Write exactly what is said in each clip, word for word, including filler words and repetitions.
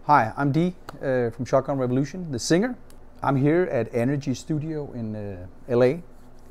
Hi, I'm Dee uh, from Shotgun Revolution, the singer. I'm here at Energy Studio in uh, L A.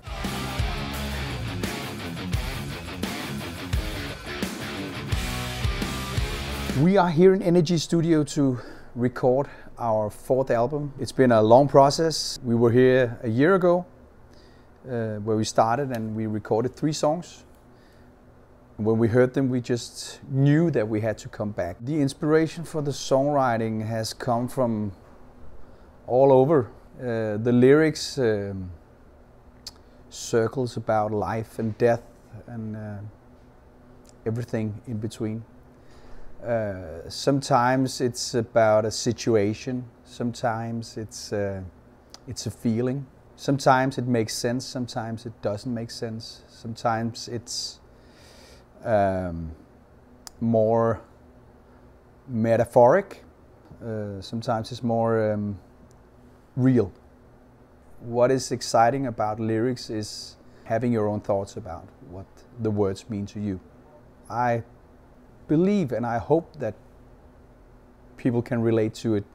We are here in Energy Studio to record our fourth album. It's been a long process. We were here a year ago uh, where we started and we recorded three songs. When we heard them, we just knew that we had to come back. The inspiration for the songwriting has come from all over. Uh, the lyrics um, circles about life and death and uh, everything in between. Uh, sometimes it's about a situation, sometimes it's, uh, it's a feeling. Sometimes it makes sense, sometimes it doesn't make sense. Sometimes it's um, more metaphoric, uh, sometimes it's more um, real. What is exciting about lyrics is having your own thoughts about what the words mean to you. I believe and I hope that people can relate to it.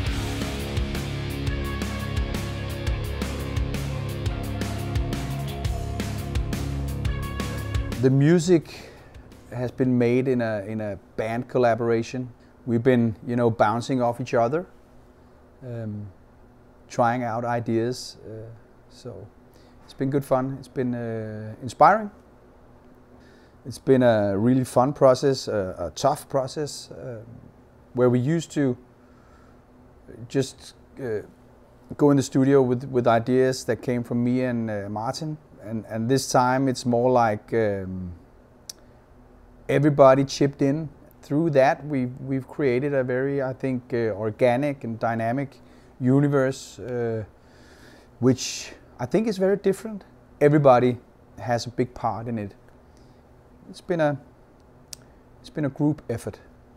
The music has been made in a, in a band collaboration. We've been, you know, bouncing off each other, um, trying out ideas. Uh, so it's been good fun. It's been uh, inspiring. It's been a really fun process, a, a tough process, uh, where we used to just uh, go in the studio with, with ideas that came from me and uh, Martin. And, and this time it's more like um, everybody chipped in. Through that we've, we've created a very, I think, uh, organic and dynamic universe, uh, which I think is very different. Everybody has a big part in it. It's been a, it's been a group effort.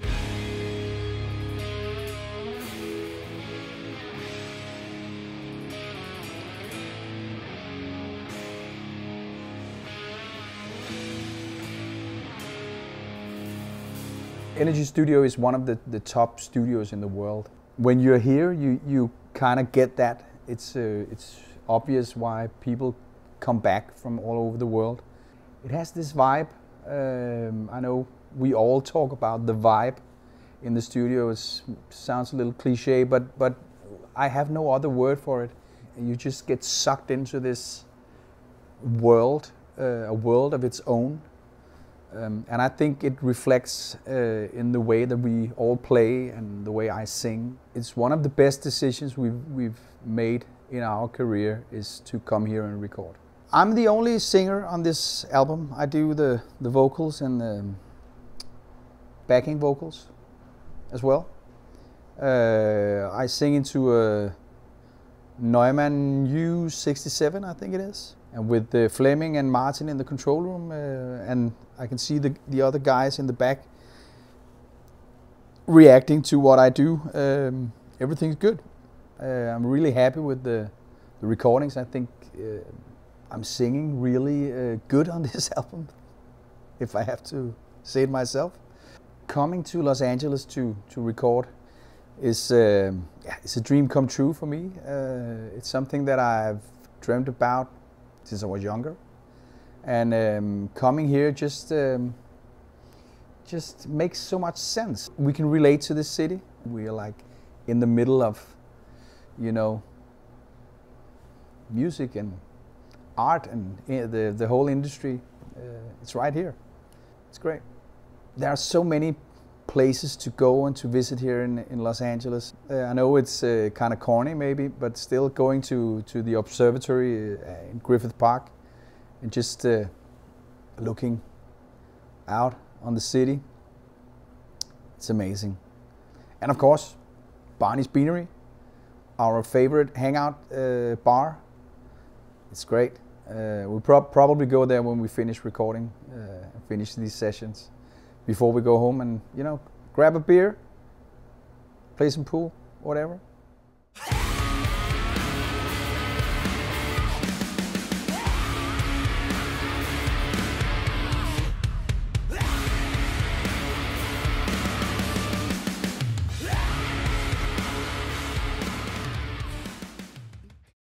Energy Studio is one of the, the top studios in the world. When you're here, you, you kind of get that. It's, uh, it's obvious why people come back from all over the world. It has this vibe. Um, I know we all talk about the vibe in the studio. It sounds a little cliche, but, but I have no other word for it. You just get sucked into this world, uh, a world of its own. Um, and I think it reflects uh, in the way that we all play and the way I sing. It's one of the best decisions we've, we've made in our career is to come here and record. I'm the only singer on this album. I do the, the vocals and the backing vocals as well. Uh, I sing into a Neumann U sixty-seven, I think it is. And with the Fleming and Martin in the control room, uh, and I can see the, the other guys in the back reacting to what I do. Um, everything's good. Uh, I'm really happy with the, the recordings. I think uh, I'm singing really uh, good on this album, if I have to say it myself. Coming to Los Angeles to, to record is uh, yeah, it's a dream come true for me. Uh, it's something that I've dreamt about since I was younger. And um, coming here just, um, just makes so much sense. We can relate to this city. We are like in the middle of, you know, music and art and the, the whole industry. Uh, it's right here. It's great. There are so many places to go and to visit here in, in Los Angeles. Uh, I know it's uh, kind of corny maybe, but still going to, to the observatory uh, in Griffith Park and just uh, looking out on the city. It's amazing. And of course, Barney's Beanery, our favorite hangout uh, bar. It's great. Uh, we'll pro probably go there when we finish recording, uh, finish these sessions, before we go home and, you know, grab a beer, play some pool, whatever.